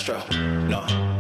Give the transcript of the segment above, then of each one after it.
Castro, no.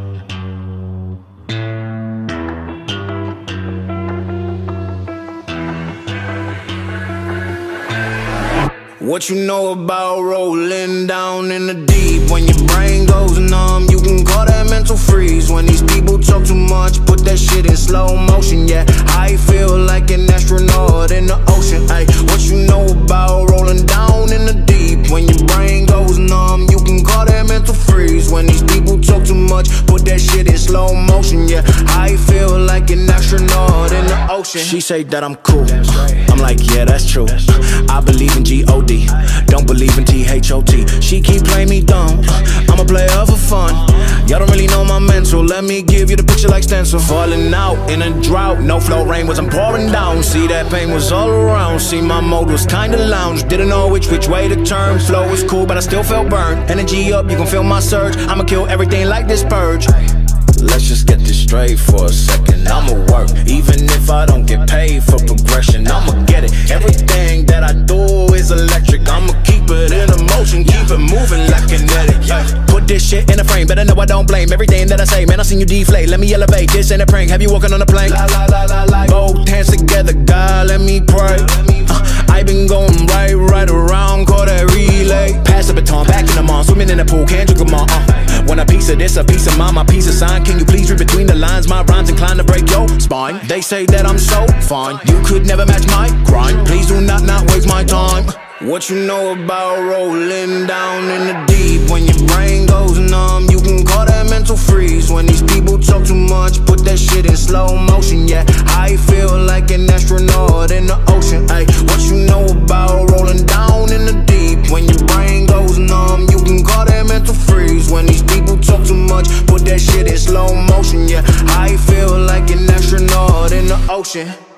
What you know about rolling down in the deep? When your brain goes numb, you can call that mental freeze. When these people talk too much, put that shit in slow motion. Yeah, I feel like an astronaut in the ocean. Ay, what you know about rolling down in the deep? When your brain goes numb, you can call that mental freeze. When these people talk too much, put that shit in slow motion. Yeah, I feel like an astronaut in the ocean. She say that I'm cool, I'm like, yeah, that's true. I believe in G-O-D, don't believe in T-H-O-T. She keep playing me dumb, I'm a player for fun. Y'all don't really know my mental, let me give you the picture like stencil. Falling out in a drought, no flow, rain wasn't pouring down. See, that pain was all around, see, my mode was kinda lounge. Didn't know which way to turn, flow was cool but I still felt burned. Energy up, you can feel my surge, I'ma kill everything like this purge. Let's just get this straight for a second. I'ma work, even if I don't get paid for progression. I'ma get it, everything that I do is electric. I'ma keep it in motion, keep it moving like kinetic. Put this shit in a frame, better know I don't blame everything that I say. Man, I seen you deflate, let me elevate. This ain't a prank, have you walking on a plane? Both hands together, God, let me pray. I been going right around, call that relay. Pass the baton, back in the mall, swimming in the pool, can't drink them all. Want a piece of this, a piece of mine, my piece of sign. Can you please read between the lines? My rhymes inclined to break your spine. They say that I'm so fine, you could never match my grind. Please do not waste my time. What you know about rolling down in the deep? When your brain goes numb, you can call that mental freeze. When these people talk too much, put that shit in slow motion. Yeah, I feel like an astronaut in the ocean. Ay, what you know about rolling down in the deep? When your brain goes numb, you can call that mental freeze. When these people talk too much, put that shit in slow motion. Yeah, I feel like an astronaut in the ocean.